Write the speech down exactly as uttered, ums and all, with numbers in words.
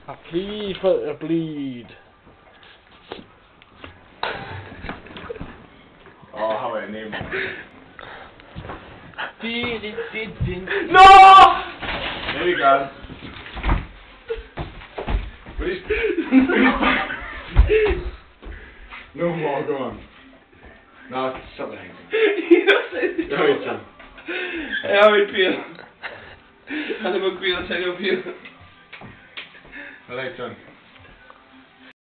A plead for a bleed. Oh, how about a name? No! There you go. Please. No more, go on. No, stop the hanging. You don't say this. No, it's done. Ja, vi pil. Han är bara pil, han säger pil. I like done.